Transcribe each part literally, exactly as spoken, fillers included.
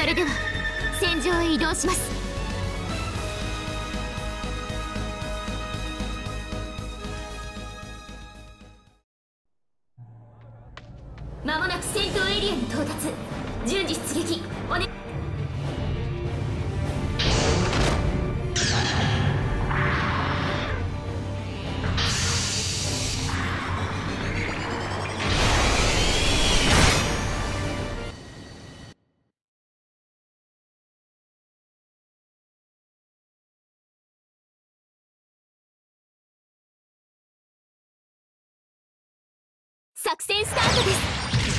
それでは戦場へ移動します。まもなく戦闘エリアに到達。順次出撃おね。作戦スタートです。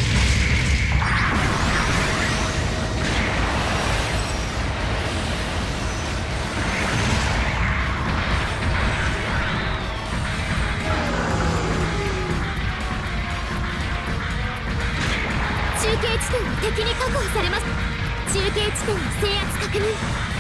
中継地点は敵に確保されます。中継地点の制圧確認。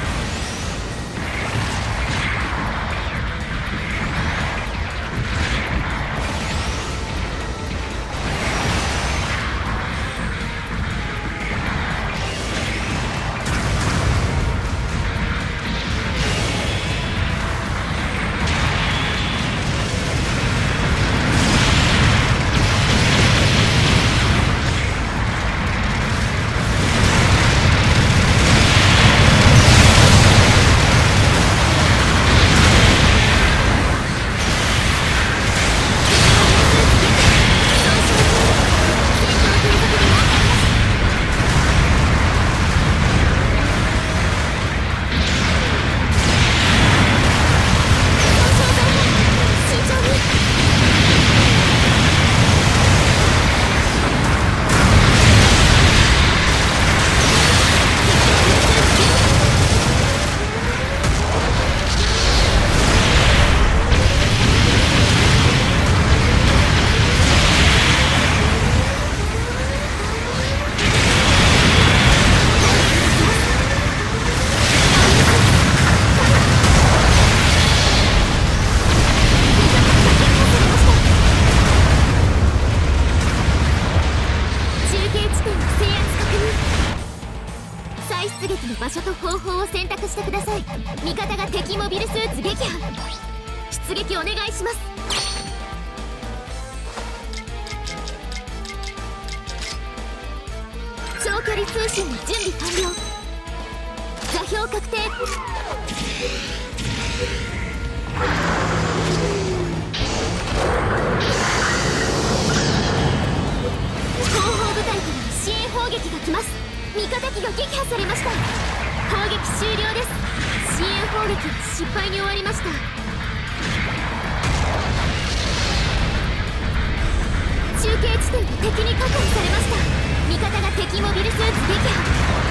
場所と方法を選択してください。味方が敵モビルスーツ撃破。出撃お願いします。長距離通信の準備完了。座標確定。後方部隊からの支援砲撃が来ます。味方機が撃破されました。攻撃終了です。支援砲撃は失敗に終わりました。中継地点が敵に確保されました。味方が敵モビルスーツ撃破。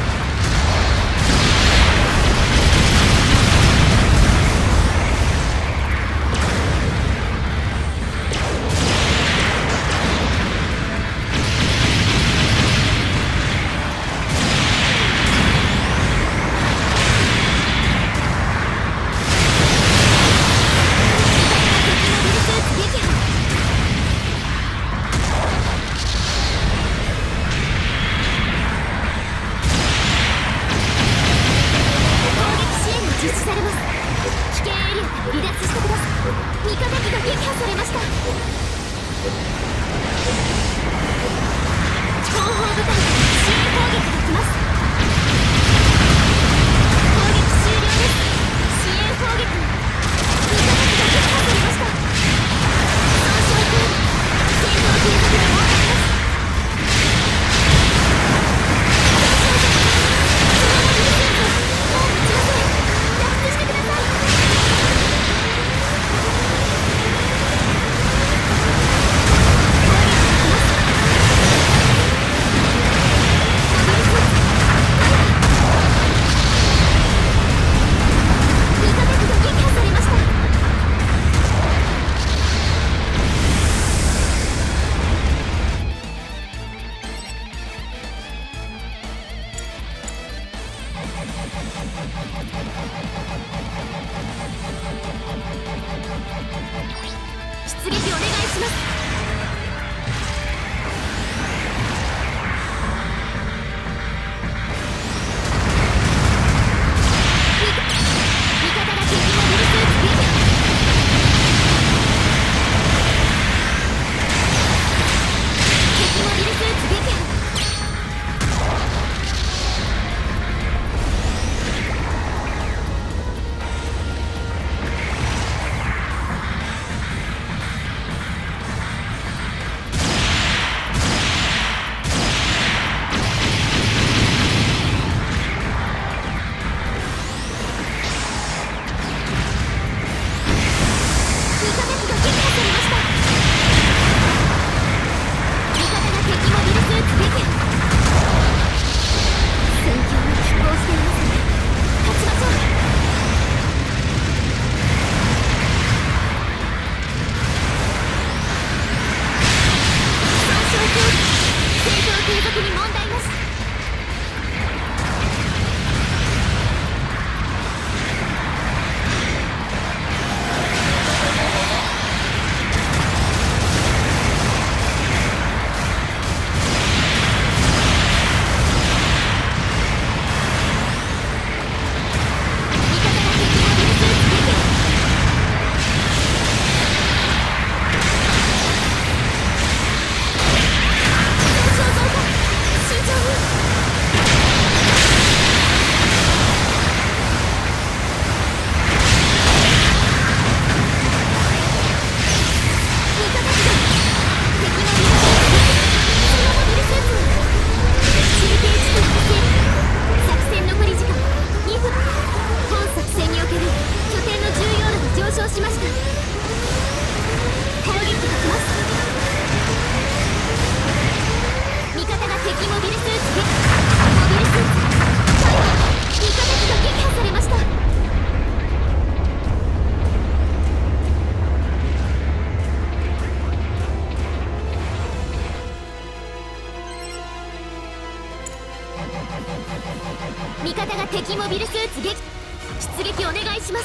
味方が敵モビルスーツ撃出撃お願いします。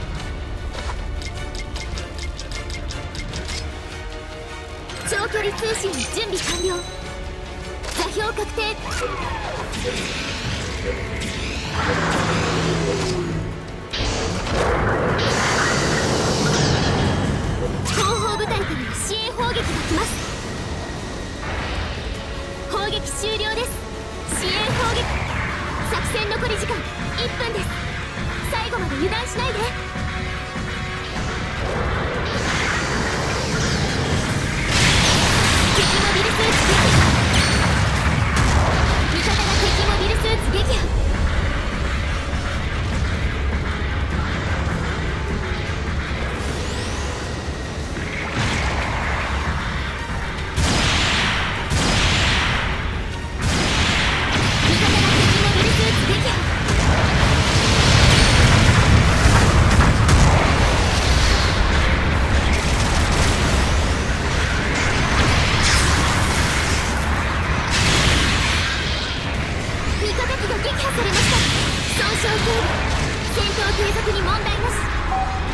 長距離通信準備完了。座標確定。後方部隊からの支援砲撃が来ます。砲撃終了です。支援砲撃。作戦残り時間いっぷんです。最後まで油断しないで。敵モビルスーツ撃破。味方が敵モビルスーツ撃破。戦闘継続に問題なし。